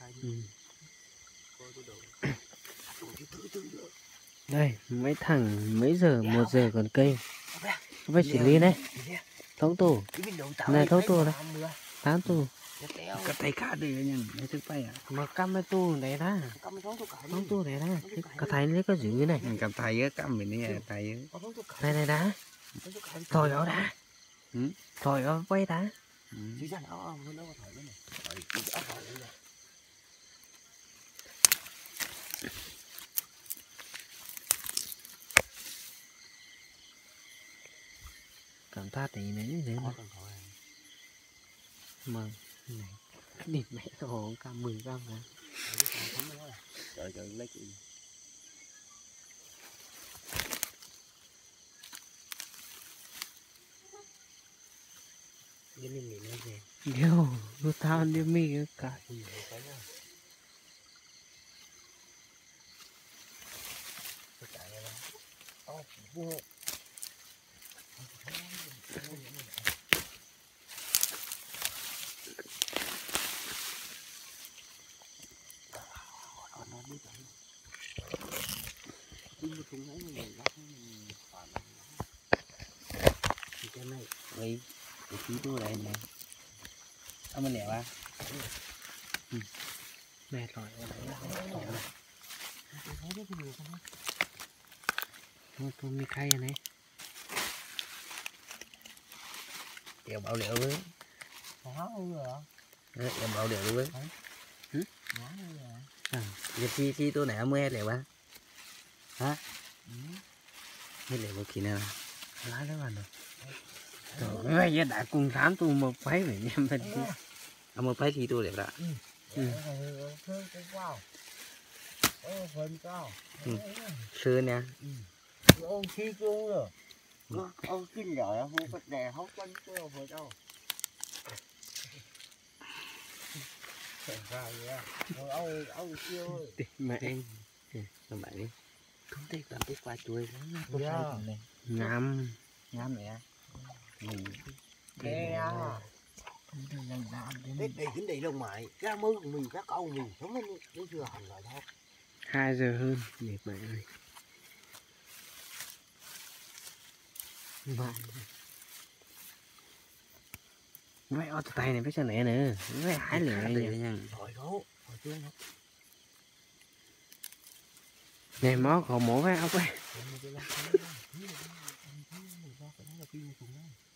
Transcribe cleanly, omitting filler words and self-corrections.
Đây mấy thằng mấy giờ 1 giờ còn cây phải xử lý này thấu tủ này thấu tủ này 8 tủ cái tay cá đi nha để thức bay à mà cắm cái tủ này ra thấu tủ này ra cái tay này có giữ này cầm tay á cắm mình này tay này này đã thôi ở đã thôi ở quay đã cảm ta tí này thế mà này địt mẹ hồ cam 10 gram hả trời trời lấy cái đi mình nói gì yo lu tao đi mi cả cái này vậy cái tí tôi đây này ông mình lẹo à mẹ rồi tôi mi khay này em bảo liệu với em bảo liệu với giờ khi tôi nè mới liệu á hả mới liệu một kỳ nào lá đó bạn rồi bây giờ đã cùng 8 tu một phái vậy em thân chứ ông một phái thì tôi liệu đó xưa nè ông khi cương rồi ông kinh giỏi không có đè không quanh cái ông phải đâu ông kêu mẹ anh các bạn đi không thích làm cái qua chuối ngắm ngắm mẹ nè cái này đâu mày ra mơ của mình các ông mình không nó chưa hành rồi thôi 2 giờ hơn mệt mỏi ơi vậy ở tay này phải sao nè nữa phải hái lửa này nha này mó khổ mổ phải ốc ấy